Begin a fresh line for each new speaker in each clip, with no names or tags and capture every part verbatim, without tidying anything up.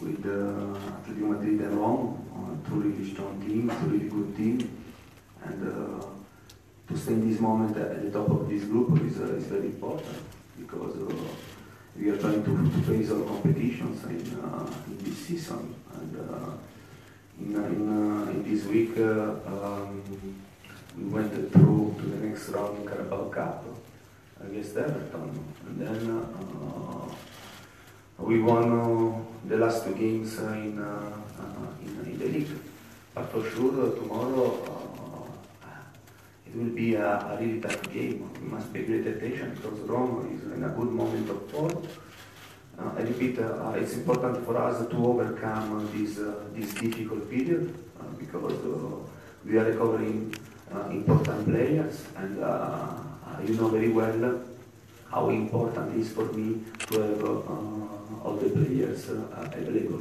with uh, Atletico Madrid and Rome, uh, two really strong teams, two really good teams, and uh, to stay in this moment at the top of this group is, uh, is very important because uh, we are trying to, to face all competitions in, uh, in this season, and uh, in, in, uh, in this week uh, um, we went through to the next round in Carabao Cup against Everton, and then uh, we won uh, the last two games uh, in, uh, uh, in, in the league. But for sure, uh, tomorrow uh, it will be a, a really tough game. We must pay great attention because Rome is in a good moment of form. Uh, I repeat, uh, it's important for us to overcome uh, this, uh, this difficult period uh, because uh, we are recovering uh, important players, and uh, you know very well how important it is for me to have uh, all the players uh, available.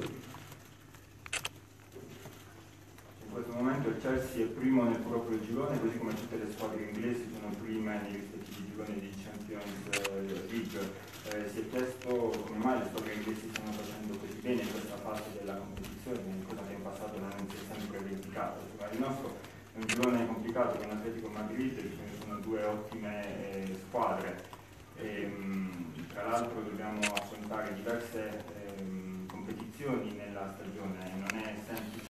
In questo momento il Chelsea è primo nel proprio girone, così come tutte le squadre inglesi sono prime nei rispettivi gironi di Champions League. Eh, si è chiesto come mai le squadre inglesi stanno facendo così bene in questa fase della competizione, cosa che in passato non si è sempre verificato. Il nostro è un girone complicato con Atletico Madrid, ci sono due ottime eh, squadre. E, mh, tra l'altro dobbiamo affrontare diverse eh, competizioni nella stagione, non è semplice